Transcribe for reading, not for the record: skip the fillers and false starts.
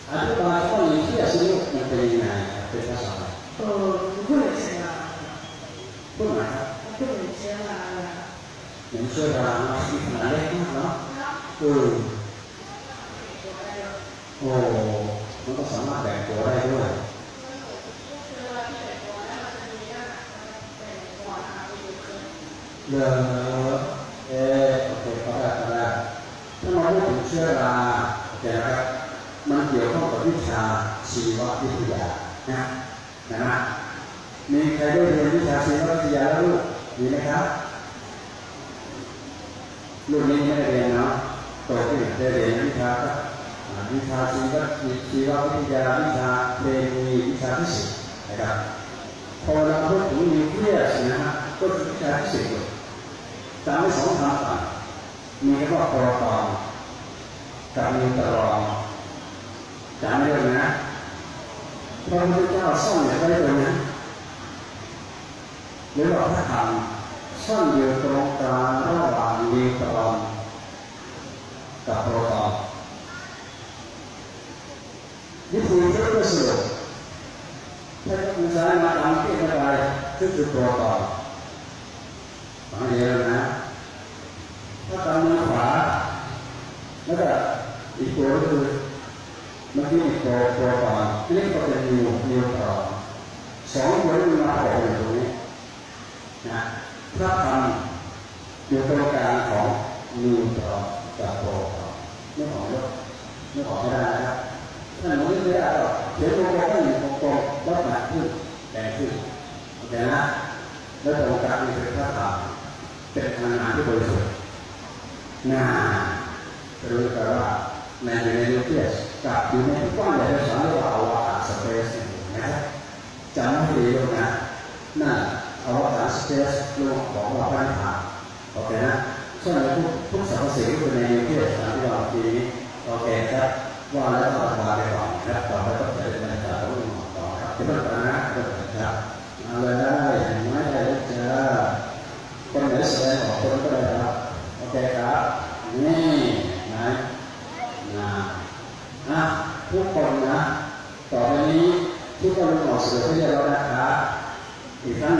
อธิบายข้อนี้ที่สิลูกมันเป็นยังไงเป็นภาษา不会写啊， พูดหน่อยครับ不会写啊。 อย่างเชื่อราที่ขนาดเล็กมากเนาะโอ้มันก็สามารถแบ่งตัวได้ด้วยโอเคก็ได้ถ้าเราพูดถึงเชื้อราโอเคนะครับมันเกี่ยวข้องกับวิชาชีววิทยานะมีใครได้เรียนวิชาชีววิทยาแล้วลูกมีไหมครับรุ่นนี้ไม่ได้เรียนเนาะโตขึ้นได้เรียนวิชาชีววิทยาวิชาเคมีวิชาฟิสิกส์นะครับพอเราพูดถึงนิวเคลียสนะฮะก็คือวิชาฟิสิกส์จำไว้สองทางก่อนมีคำว่าโปรตอนกับนิวตรอนจำไม่ได้นะพระพุทธเจ้าซ่อนไว้ตรงนั้นหรือว่าพระธรรมซ่อนอยู่ตรงกลางระหว่างนิวตรอนกับโปรตอนวิธีที่จะสรุปถ้าคุณใช้มาทำที่อะไรก็คือโปรตอนฟังเดียวนะถ้าทำมือขวาแล้วก็อีกตัวก็คือเมื่อกี้อีกตัวก่อนนี่ก็เป็นนิวตรอนสองตัวนี้มาออกอยู่ตรงนี้นะถ้าทำอยู่ตรงกลางของนิวตรอนกับโปรตอนไม่ออกยกไม่ออกไม่ได้นะครับถ้าหนูไม่ได้ก็เขียนตัวก็อยู่ตรงแล้วหนักขึ้นแรงขึ้นโอเคนะแล้วตรงกลางนี่คือถ้าทำเป็นพลังงานที่บริสุทธิ์รู้กันว่าในนิวเคลียสกับอยู่ในกว้างใหญ่ภาษาเรียกว่าอวกาศสเปซนะครับจำให้ดีด้วยนะนั่นอวกาศสเปซโลกของเราพันธะโอเคนะส่วนทุกสรรพสิ่งที่เป็นในนิวเคลียสที่เราทีนี้โอเคครับว่าแล้วก็อธิบายไปก่อนนะครับต่อไปก็จะเป็นบรรยากาศของเราต่อครับที่ต้องการ